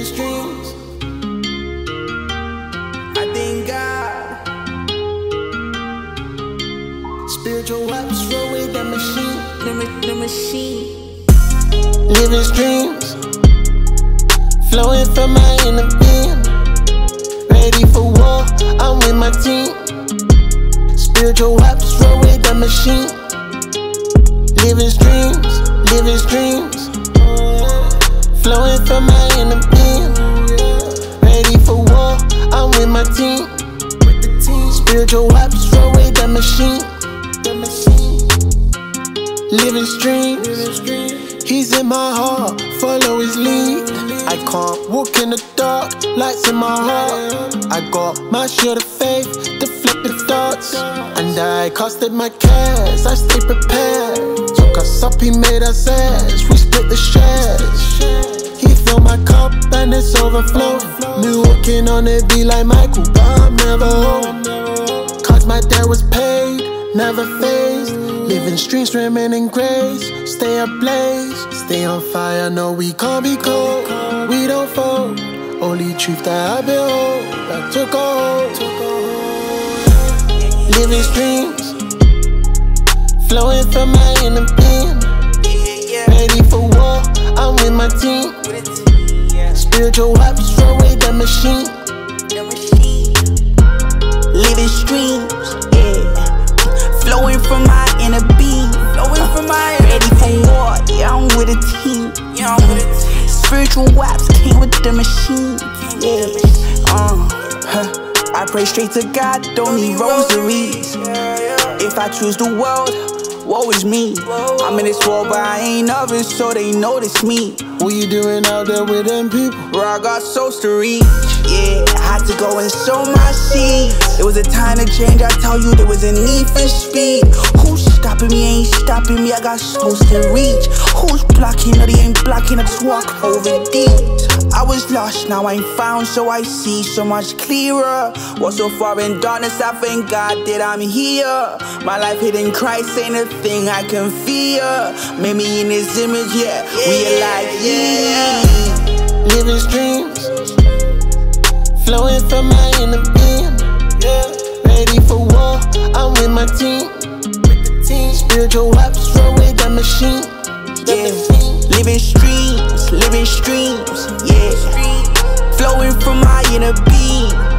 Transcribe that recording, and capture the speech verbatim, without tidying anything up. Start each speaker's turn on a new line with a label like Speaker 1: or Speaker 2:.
Speaker 1: living streams. I thank God. Spiritual weapons roll with the machine.
Speaker 2: The, ma the machine.
Speaker 1: Living streams, flowing from my inner being. Ready for war, I'm with my team. Spiritual weapons roll with the machine. Living streams, living streams, flowing from my inner being. Ready for war, I'm with my team. Spiritual weapons roll with the machine. Living streams, he's in my heart, follow his lead. I can't walk in the dark, lights in my heart. I got my shield of faith to flip the thoughts. And I costed my cares, I stay prepared. Took us up, he made us ash, we split the shares. He filled my cup and it's overflowing. Me walking on it be like Michael, but I'm never home. Cause my debt was paid, never phased. Living streams, swimming in grace. Stay ablaze, stay on fire. No, we can't be cold, we don't fold. Only truth that I behold, I took a hold. Living streams, flowing from my inner being. Ready for war, I'm with my team. Spiritual weapons roll with the machine.
Speaker 2: Living streams, yeah. Flowing from my inner being. Flowing from my ready for war, yeah, I'm with a team. Yeah, I'm with a team. Spiritual waps came with the machine. Yeah, uh, huh. I pray straight to God, don't need rosaries. If I choose the world, woe is me. I'm in this world, but I ain't of it, so they notice me.
Speaker 1: What you doing out there with them people?
Speaker 2: Where I got souls to reach. Yeah, I had to go and sow my seeds. It was a time to change, I tell you there was a need for speed. Who's stopping me, ain't stopping me, I got souls to reach. Who's blocking, no they ain't blocking, I just walk over these. I was lost, now I'm found, so I see so much clearer. Was so far in darkness, I thank God that I'm here. My life hidden Christ ain't a thing I can fear. Made me in his image, yeah, we alive, yeah.
Speaker 1: Living streams, flowing from my inner being. Ready for war, I'm with my team. Spiritual weapons roll with the machine.
Speaker 2: Yeah, living streams, living streams, yeah. Flowing from my inner being.